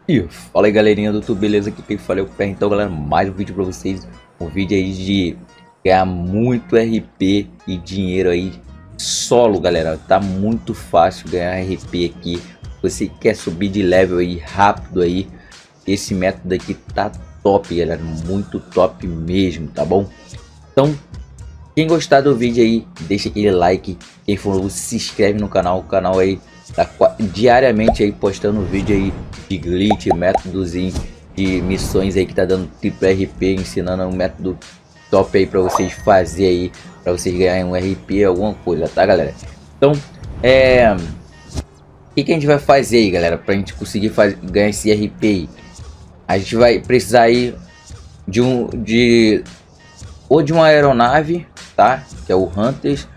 E fala aí galerinha do YouTube, beleza? Aqui quem fala é o Pé. Então galera, mais um vídeo pra vocês. Um vídeo aí de ganhar muito RP e dinheiro aí solo, galera. Tá muito fácil ganhar RP aqui. Você quer subir de level aí rápido aí, esse método aqui tá top, galera. Muito top mesmo, tá bom? Então, quem gostar do vídeo aí, deixa aquele like. Quem for novo, se inscreve no canal. O canal aí tá diariamente aí postando vídeo aí de glitch, métodos e de missões aí que tá dando triplo RP, ensinando um método top aí para vocês fazer aí, para vocês ganharem um RP, alguma coisa, tá galera? Então, o que a gente vai fazer aí, galera, pra gente conseguir ganhar esse RP aí? A gente vai precisar aí ou de uma aeronave, tá? Que é o Hunters,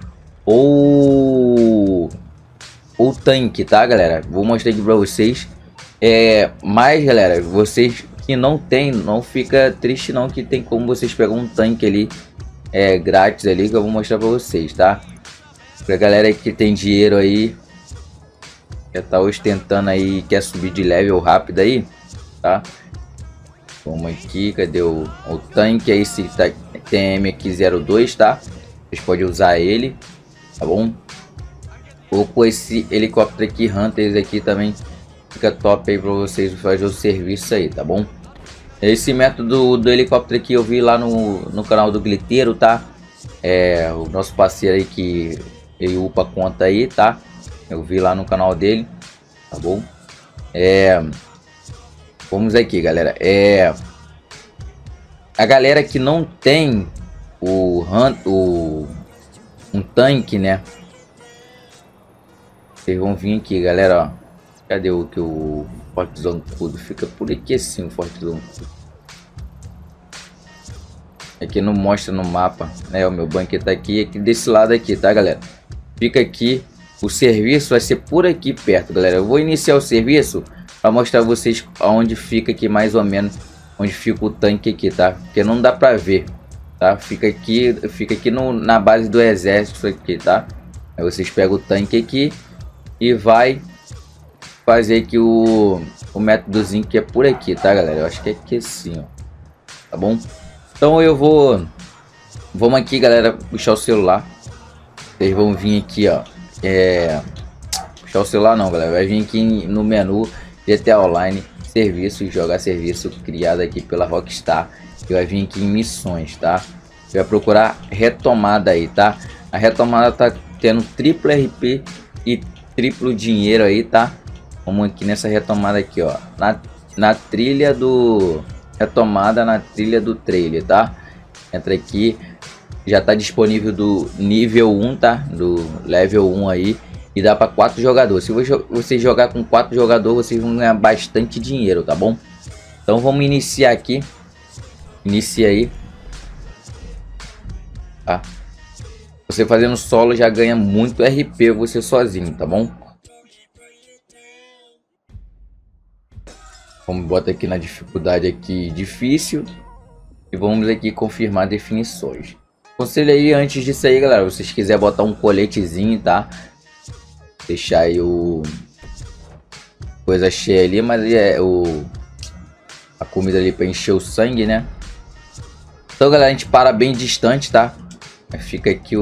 ou tanque, tá galera? Vou mostrar aqui pra vocês. Mas galera, vocês que não tem, não fica triste não, que tem como vocês pegar um tanque ali grátis ali, que eu vou mostrar pra vocês, tá? Pra galera que tem dinheiro aí, que tá ostentando aí, quer subir de level rápido aí, tá? Vamos aqui, cadê o tanque? Aí esse TM aqui 02, tá? Vocês podem usar ele, tá bom? Ou com esse helicóptero aqui, Hunters aqui também fica top aí para vocês fazer o serviço aí, tá bom? Esse método do helicóptero aqui eu vi lá no canal do Gliteiro, tá? O nosso parceiro aí que ele upa conta aí, tá? Eu vi lá no canal dele, tá bom? Vamos aqui, galera. A galera que não tem um tanque, né? Vocês vão vir aqui, galera, ó. Cadê o Forte Zancudo? Fica por aqui assim, o Forte Zancudo. Aqui não mostra no mapa, né? O meu banquete tá aqui desse lado aqui, tá, galera? Fica aqui. O serviço vai ser por aqui perto, galera. Eu vou iniciar o serviço para mostrar a vocês aonde fica aqui, mais ou menos, onde fica o tanque aqui, tá? Porque não dá para ver, tá? Fica aqui na base do exército aqui, tá? Aí vocês pegam o tanque aqui e vai fazer aqui o métodozinho que é por aqui, tá, galera? Eu acho que é aqui assim, ó. Tá bom? Então vamos aqui, galera, puxar o celular. Vocês vão vir aqui, ó. Puxar o celular não, galera. Vai vir aqui no menu GTA Online, serviço, jogar serviço criado aqui pela Rockstar. E vai vir aqui em missões, tá? Vai procurar retomada aí, tá? A retomada tá tendo triplo RP e triplo dinheiro aí, tá? Vamos aqui nessa retomada aqui, ó, na trilha do retomada, na trilha do trailer, tá? Entra aqui, já tá disponível do nível 1, tá? Do level 1 aí, e dá para 4 jogadores. Se você jogar com 4 jogadores, vocês vão ganhar bastante dinheiro, tá bom? Então vamos iniciar aqui. Inicia aí, tá? Você fazendo solo já ganha muito RP você sozinho, tá bom? Vamos botar aqui na dificuldade aqui difícil e vamos aqui confirmar definições. Conselho aí antes disso aí, galera, se vocês quiserem botar um coletezinho, tá? Deixar aí coisa cheia ali, mas a comida ali para encher o sangue, né? Então, galera, a gente para bem distante, tá? Fica aqui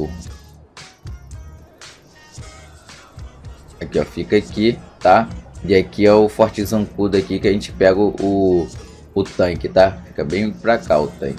aqui, ó, fica aqui, tá? E aqui é o Forte Zancudo aqui que a gente pega o tanque, tá? Fica bem pra cá o tanque.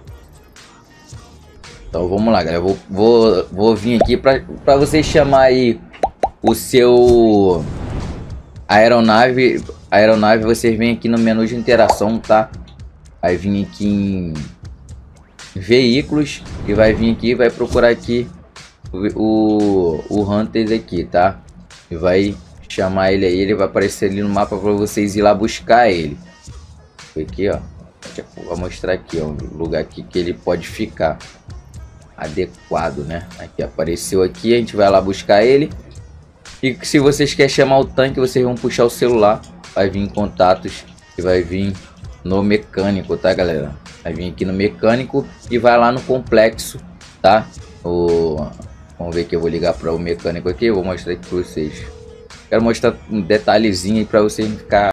Então vamos lá, galera. Vou vir aqui pra você chamar aí o seu aeronave. Vocês vêm aqui no menu de interação, tá? Vai vir aqui em veículos e vai vir aqui, vai procurar aqui o Hunters aqui, tá? E vai chamar ele aí, ele vai aparecer ali no mapa para vocês ir lá buscar ele. Aqui, ó, vou mostrar aqui, ó, o lugar aqui que ele pode ficar adequado, né? Aqui apareceu aqui, a gente vai lá buscar ele. E se vocês querem chamar o tanque, vocês vão puxar o celular, vai vir em contatos e vai vir no mecânico, tá, galera? Vai vir aqui no mecânico e vai lá no complexo, tá? Vamos ver que eu vou ligar para o mecânico aqui, eu vou mostrar aqui para vocês. Quero mostrar um detalhezinho aí para vocês não ficar